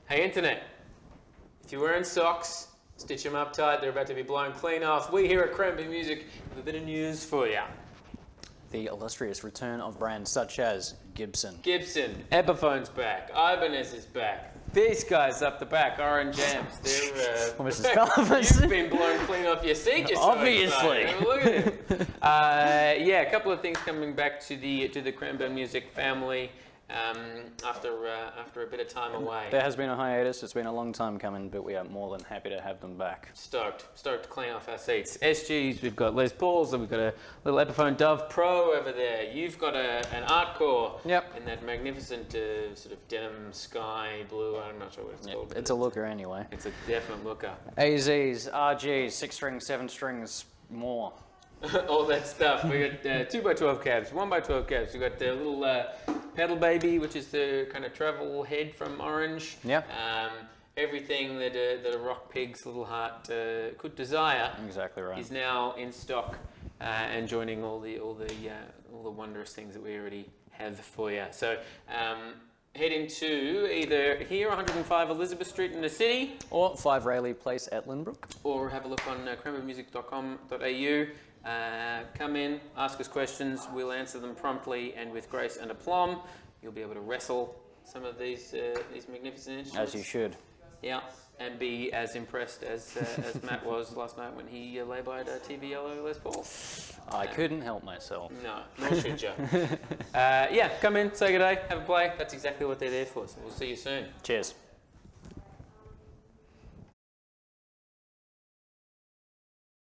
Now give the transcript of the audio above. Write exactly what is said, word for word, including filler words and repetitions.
Hey, Internet, if you're wearing socks, stitch them up tight. They're about to be blown clean off. We here at Cranberry Music have a bit of news for you. The illustrious return of brands such as Gibson. Gibson, Epiphone's back, Ibanez is back. These guys up the back, Orange Amps, they're uh, Well, Missus Sullivan's. You've been blown clean off your seat, you're so Obviously. excited. Look at it. Uh, yeah, a couple of things coming back to the to the Cranberry Music family um, after uh, after a bit of time away. There has been a hiatus. It's been a long time coming, but we are more than happy to have them back. Stoked, stoked to clean off our seats. S Gs, we've got Les Pauls, and we've got a little Epiphone Dove Pro over there. You've got a, an Artcore. Yep. And that magnificent uh, sort of denim sky blue, I'm not sure what it's Yep, called. it's a looker anyway. It's a definite looker. A Zs, R Gs, six strings, seven strings, more. All that stuff. We got uh, two by twelve cabs, one by twelve cabs. We got the little uh, pedal baby, which is the kind of travel head from Orange. Yeah. Um, everything that a, that a rock pig's little heart uh, could desire. Exactly right. Is now in stock uh, and joining all the all the uh, all the wondrous things that we already have for you. So. Um, Head into either here, one oh five Elizabeth Street in the city, Or five Rayleigh Place at Lynbrook. or have a look on uh, cranberry music dot com dot A U. Uh, come in, ask us questions, we'll answer them promptly and with grace and aplomb. You'll be able to wrestle some of these uh, these magnificent instruments. As you should. Yeah, and be as impressed as uh, as Matt was last night when he uh, lay-byed a T V yellow Les Paul. I couldn't help myself. No, nor should you. uh, yeah, come in, say good day, have a play. That's exactly what they're there for. So we'll see you soon. Cheers.